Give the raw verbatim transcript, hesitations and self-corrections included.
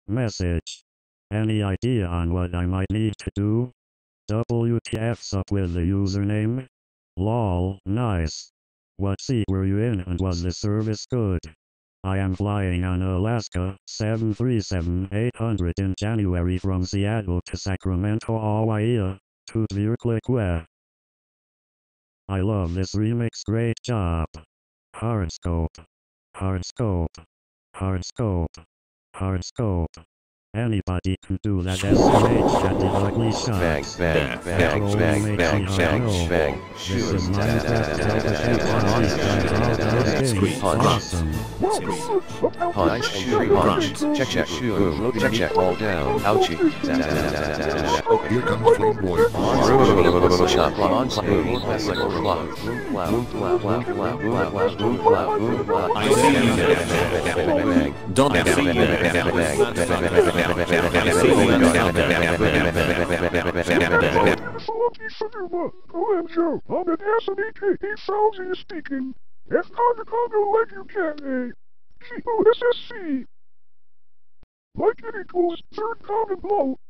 Message. Any idea on what I might need to do? W T F's up with the username? Lol, nice. What seat were you in and was the service good? I am flying on Alaska seven three seven eight hundred in January from Seattle to Sacramento, Hawaii. Tout virkelig. I love this remix, great job. Horoscope. Horoscope. Horoscope. Horoscope. Anybody can do that S M H at the ugly shot. Bang, bang, bang, bang, bang, bang, bang. This is my best awesome. Punch, shoot, punch, check, check, shoot, boom, check, check, all down, ouchie. Here comes Flame Boy. Shot, on, boom, classic, clock, boom, blah, boom, blah, blah, blah, blah, blah, boom, blah, boom, blah. I see you. Don't Joe, I'm an S and E K sounds you speaking. F Congo Congo like you can A. G O S S C. Like it equals third common blow.